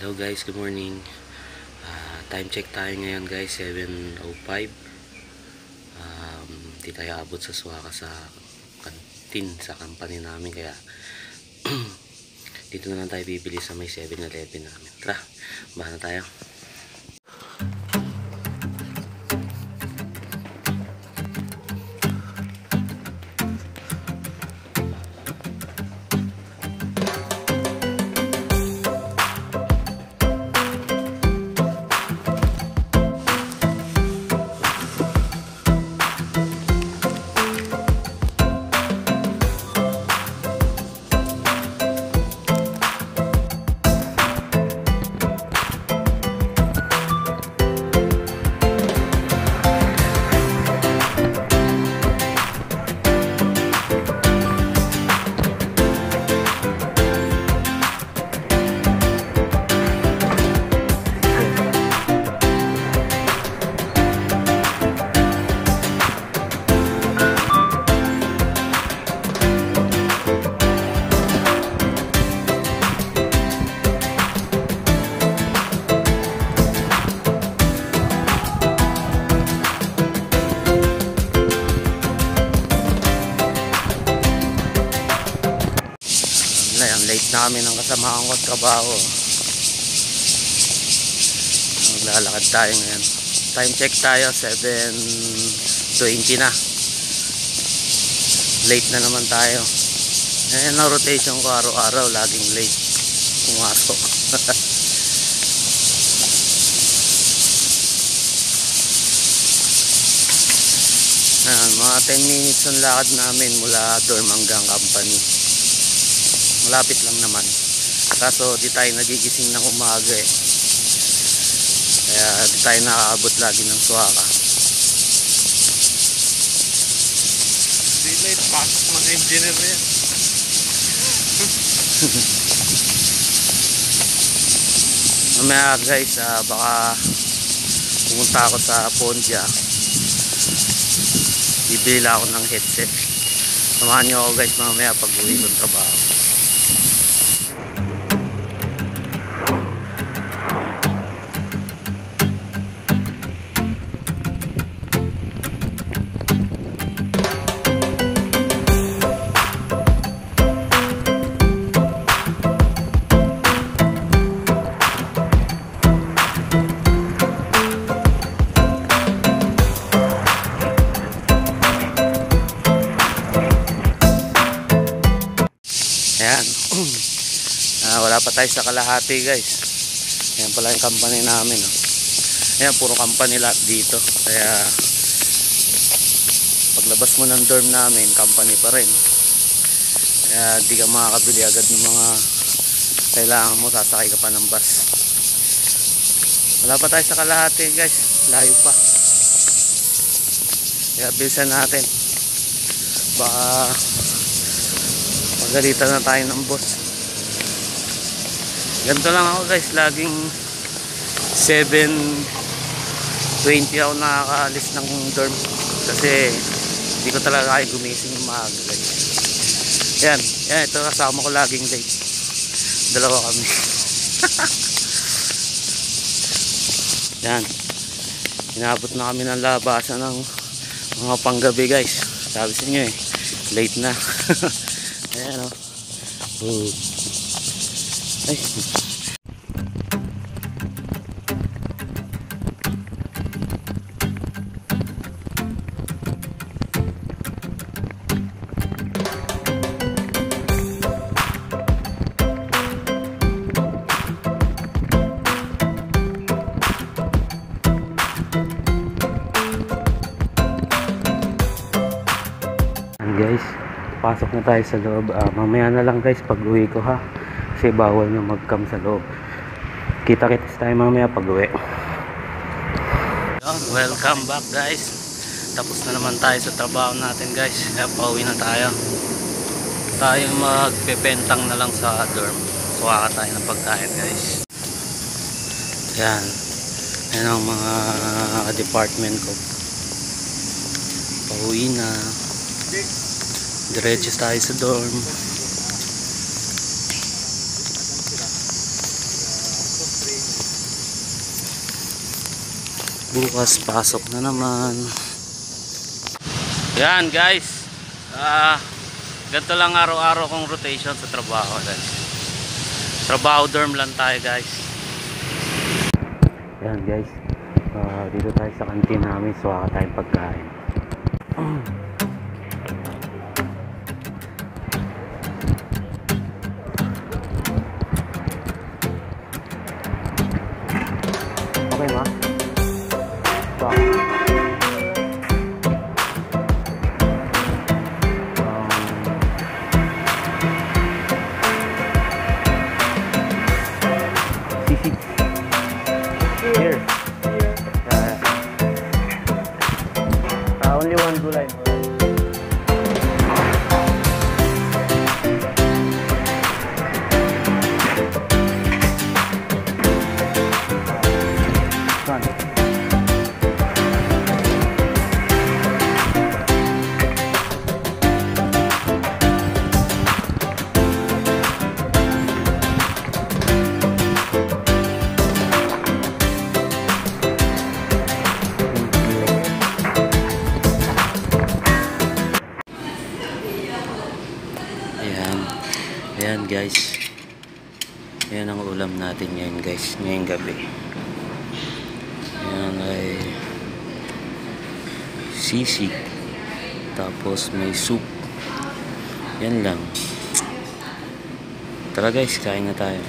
Hello guys, good morning. Time check tayo ngayon guys, 7:05. Di tayo abot sa Suaka sa kantin sa company namin, kaya dito na lang tayo bibili sa may 7-Eleven namin. Tara, bahala tayo. Late na kami ng kasamahan ko trabaho. Maglalakad tayo ngayon. Time check tayo, 7:20 na. Late na naman tayo. Ayan ang rotation ko araw-araw, laging late pumasok. Mga 10 minutes ang lakad namin mula dorm hanggang company. Malapit lang naman, kaso di tayo nagigising ng umaga eh, kaya di tayo nakakaabot lagi ng Suaka. Di late pasok ng engineer yan. Mamaya guys, baka pumunta ako sa Pondia, bibili ako ng headset. Samahan nyo ako guys mamaya pag uwi kong trabaho. Ayan. Wala pa tayo sa kalahati guys. Ayan pala yung company namin. Ayan, puro company lahat dito. Kaya paglabas mo ng dorm namin, company pa rin. Kaya di ka makakabili agad ng mga kailangan mo, sasakay ka pa ng bus. Wala pa tayo sa kalahati guys. Layo pa. Kaya bilisan natin. Baka galitan na tayo ng boss. Ganito lang ako guys, laging 7:20 ako nakakaalis ng dorm kasi hindi ko talaga kaya gumising ng maaga guys. Yan, ito kasama ko laging late. Dalawa kami. Yan, inabot na kami ng labasan ng mga panggabi guys. Sabi sa inyo eh, late na. Ayan o. Ay. Guys, pasok na tayo sa loob. Mamaya na lang guys pag uwi ko ha, kasi bawal na mag-cam sa loob. Kita-kits tayo mamaya pag uwi. Welcome back guys. Tapos na naman tayo sa trabaho natin guys, kaya pauwi na tayo. Tayo magpepentang na lang sa dorm. Suwaka tayo ng pagkain guys. Yan, yan ang mga department ko. Pauwi na. Diretso tayo sa dorm. Bukas pasok na naman. Yan guys, ganito lang araw-araw kong rotation sa trabaho guys. Trabaho dorm lang tayo guys. Yan guys, dito tayo sa kantin namin, suwaka tayong pagkain. Okay ba? Here. Only one gulay. Ayan guys, ayan ang ulam natin ngayon guys, ngayong gabi. Ayan ay sisig, tapos may soup. Yan lang. Tara guys, kain na tayo.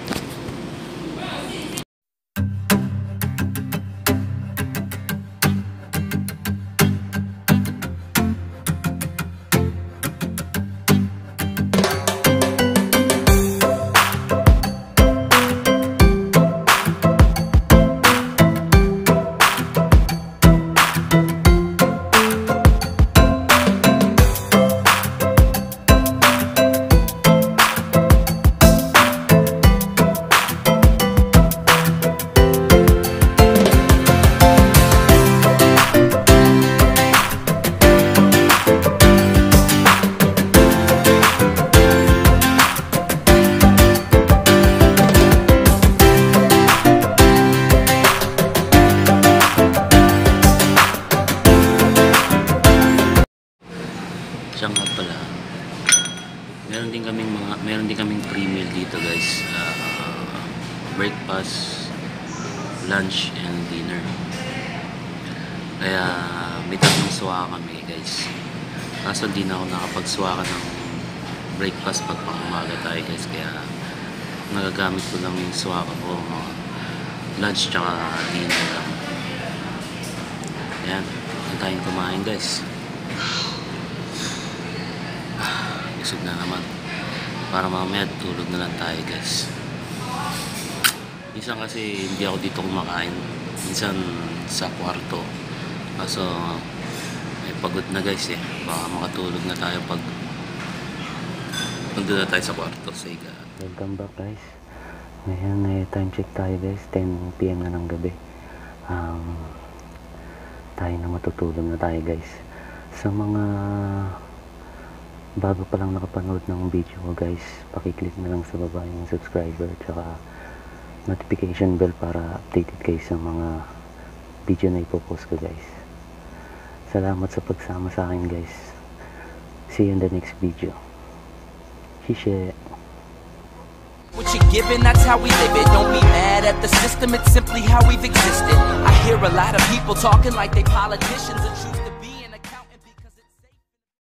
Siya nga pala, meron din kaming free meal dito guys, breakfast, lunch and dinner. Kaya may tatlong suwaka kami guys, kaso di na ako nakapagsuwaka ng breakfast pag pangumaga tayo guys, kaya nagagamit ko lang yung suwaka ko mga lunch tsaka dinner lang. Ayan, tayong kumain guys. Busog na naman, para mamaya tulog na lang tayo guys. Minsan kasi hindi ako dito kumakain, minsan sa kwarto, kaso pagod na guys baka makatulog na tayo pag nandun na tayo sa kwarto. Say God. Welcome back guys. Ngayon time check tayo guys, 10 PM na ng gabi. Tayo na matutulog na tayo guys. Sa mga bago pa lang nakapanood ng video ko guys, pakiclick na lang sa baba yung subscriber tsaka notification bell para updated kayo sa mga video na ipopost ko guys. Salamat sa pagsama sa akin guys. See you in the next video. Shishe. What you're given, that's how we live it. Don't be mad at the system, it's simply how we've existed. I hear a lot of people talking like they politicians and choose to